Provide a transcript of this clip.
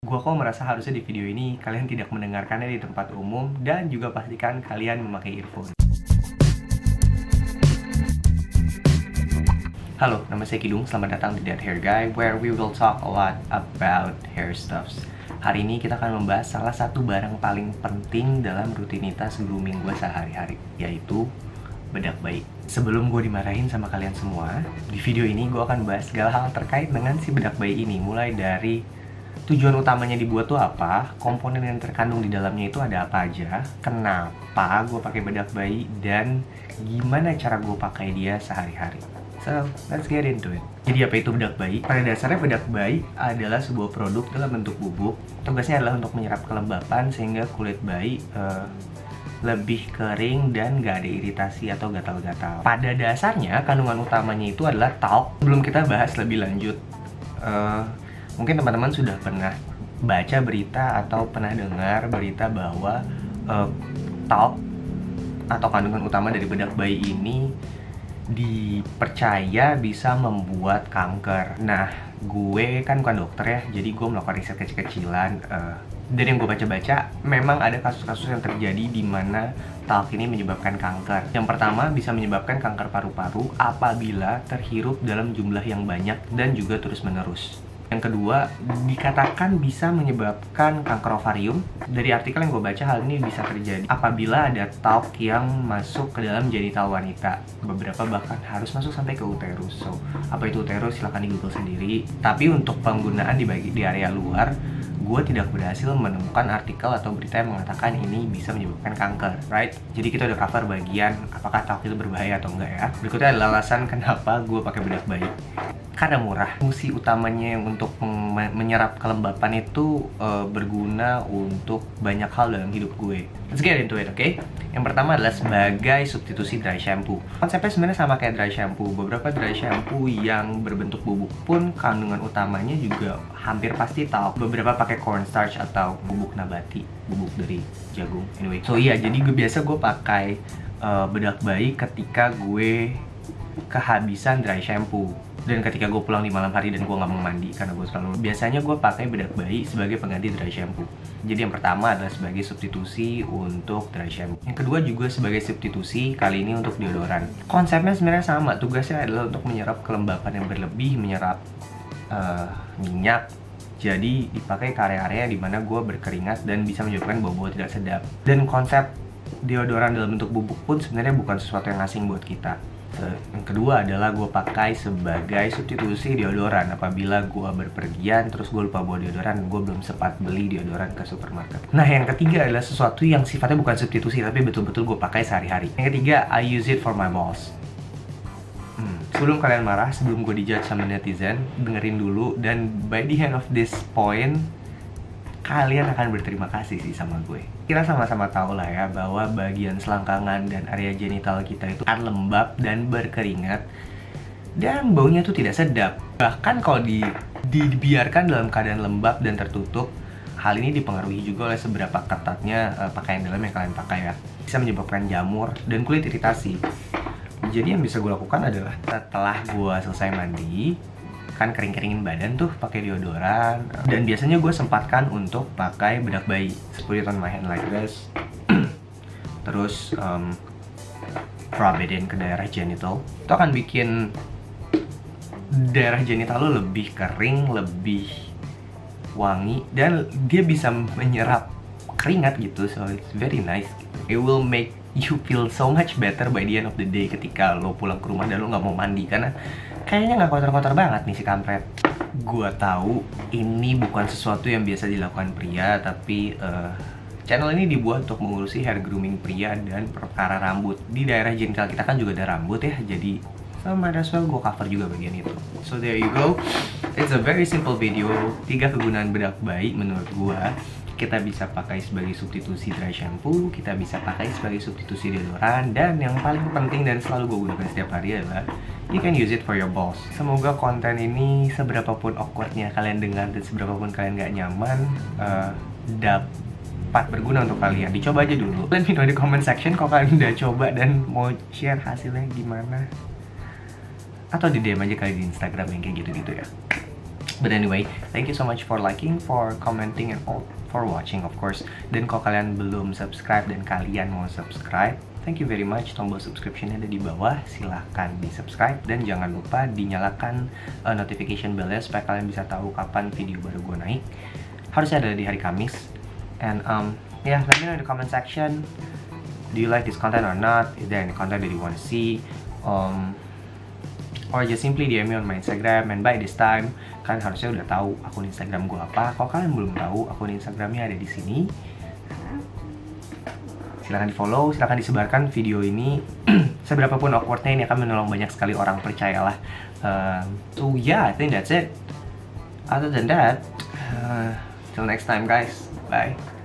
Gua kok merasa harusnya di video ini kalian tidak mendengarkannya di tempat umum dan juga pastikan kalian memakai earphone. Halo, nama saya Kidung, selamat datang di That Hair Guy, where we will talk a lot about hair stuffs. Hari ini kita akan membahas salah satu barang paling penting dalam rutinitas grooming gue sehari-hari, yaitu bedak bayi. Sebelum gue dimarahin sama kalian semua, di video ini gue akan bahas segala hal terkait dengan si bedak bayi ini, mulai dari tujuan utamanya dibuat tuh apa, komponen yang terkandung di dalamnya itu ada apa aja, kenapa gue pakai bedak bayi, dan gimana cara gue pakai dia sehari-hari. So, let's get into it. Jadi apa itu bedak bayi? Pada dasarnya bedak bayi adalah sebuah produk dalam bentuk bubuk. Tugasnya adalah untuk menyerap kelembapan sehingga kulit bayi lebih kering dan gak ada iritasi atau gatal-gatal. Pada dasarnya kandungan utamanya itu adalah talc. Sebelum kita bahas lebih lanjut, mungkin teman-teman sudah pernah baca berita atau pernah dengar berita bahwa talc atau kandungan utama dari bedak bayi ini dipercaya bisa membuat kanker. Nah, gue kan bukan dokter ya, jadi gue melakukan riset kecil-kecilan. Dan yang gue baca-baca, memang ada kasus-kasus yang terjadi di mana talc ini menyebabkan kanker. Yang pertama, bisa menyebabkan kanker paru-paru apabila terhirup dalam jumlah yang banyak dan juga terus-menerus. Yang kedua, dikatakan bisa menyebabkan kanker ovarium. Dari artikel yang gue baca, hal ini bisa terjadi apabila ada talc yang masuk ke dalam genital wanita. Beberapa bahkan harus masuk sampai ke uterus. So, apa itu uterus? Silahkan di Google sendiri. Tapi untuk penggunaan di area luar, gue tidak berhasil menemukan artikel atau berita yang mengatakan ini bisa menyebabkan kanker, right? Jadi kita udah cover bagian apakah talc itu berbahaya atau enggak ya. Berikutnya adalah alasan kenapa gue pakai bedak bayi. Karena murah. Fungsi utamanya yang untuk menyerap kelembapan itu berguna untuk banyak hal dalam hidup gue. Let's get into it, okay? Yang pertama adalah sebagai substitusi dry shampoo. Konsepnya sebenarnya sama kayak dry shampoo. Beberapa dry shampoo yang berbentuk bubuk pun kandungan utamanya juga hampir pasti talc. Beberapa pakai cornstarch atau bubuk nabati, bubuk dari jagung. Anyway, so iya, jadi biasa gue pakai bedak bayi ketika gue kehabisan dry shampoo. Dan ketika gue pulang di malam hari dan gue nggak mau mandi karena gue selalu, biasanya gue pakai bedak bayi sebagai pengganti dry shampoo. Jadi yang pertama adalah sebagai substitusi untuk dry shampoo. Yang kedua juga sebagai substitusi, kali ini untuk deodoran. Konsepnya sebenarnya sama, tugasnya adalah untuk menyerap kelembapan yang berlebih, menyerap minyak. Jadi dipakai ke area-area di mana gue berkeringat dan bisa menyebabkan bau-bau tidak sedap. Dan konsep deodoran dalam bentuk bubuk pun sebenarnya bukan sesuatu yang asing buat kita. Yang kedua adalah gue pakai sebagai substitusi deodoran apabila gue berpergian terus gue lupa bawa deodoran, gue belum sempat beli deodoran ke supermarket. Nah, yang ketiga adalah sesuatu yang sifatnya bukan substitusi tapi betul-betul gue pakai sehari-hari. Yang ketiga, I use it for my balls. Sebelum kalian marah, sebelum gue dijudge sama netizen, dengerin dulu, dan by the end of this point kalian akan berterima kasih sih sama gue. Kita sama-sama tahu lah ya bahwa bagian selangkangan dan area genital kita itu akan lembab dan berkeringat dan baunya tuh tidak sedap. Bahkan kalau dibiarkan dalam keadaan lembab dan tertutup, hal ini dipengaruhi juga oleh seberapa ketatnya pakaian dalam yang kalian pakai ya. Bisa menyebabkan jamur dan kulit iritasi. Jadi yang bisa gue lakukan adalah setelah gue selesai mandi, kan kering-keringin badan tuh pakai deodoran, dan biasanya gue sempatkan untuk pakai bedak bayi. Put it on my hand like this. Terus rub it in ke daerah genital. Itu akan bikin daerah genital lo lebih kering, lebih wangi, dan dia bisa menyerap keringat gitu. So it's very nice. It will make you feel so much better by the end of the day ketika lo pulang ke rumah dan lo nggak mau mandi karena kayaknya nggak kotor-kotor banget nih si kampret. Gua tahu ini bukan sesuatu yang biasa dilakukan pria, tapi channel ini dibuat untuk mengurusi hair grooming pria dan perkara rambut. Di daerah genital kita kan juga ada rambut ya, jadi sama as well gue cover juga bagian itu. So there you go. It's a very simple video. 3 kegunaan bedak bayi menurut gua. Kita bisa pakai sebagai substitusi dry shampoo, kita bisa pakai sebagai substitusi deodoran, dan yang paling penting dan selalu gue gunakan setiap hari adalah you can use it for your balls. Semoga konten ini seberapapun awkwardnya kalian dengar dan seberapapun kalian gak nyaman, dapat berguna untuk kalian. Dicoba aja dulu. Let me know di comment section kalau kalian udah coba dan mau share hasilnya gimana. Atau di DM aja kali di Instagram yang kayak gitu-gitu ya. But anyway, thank you so much for liking, for commenting, and all for watching of course. Dan kalau kalian belum subscribe dan kalian mau subscribe, thank you very much. Tombol subscription-nya ada di bawah, silahkan di subscribe. Dan jangan lupa dinyalakan notification bell-nya supaya kalian bisa tahu kapan video baru gue naik. Harusnya ada di hari Kamis. And yeah, let me know in the comment section, do you like this content or not? Is there any content that you want to see? Or just simply DM me on my Instagram. And by this time kalian harusnya udah tahu akun Instagram gue apa. Kalau kalian belum tahu, akun Instagramnya ada di sini. Silahkan di follow, silahkan disebarkan video ini. Seberapapun awkwardnya, ini akan menolong banyak sekali orang, percayalah. So yeah, I think that's it. Other than that, till next time guys, bye.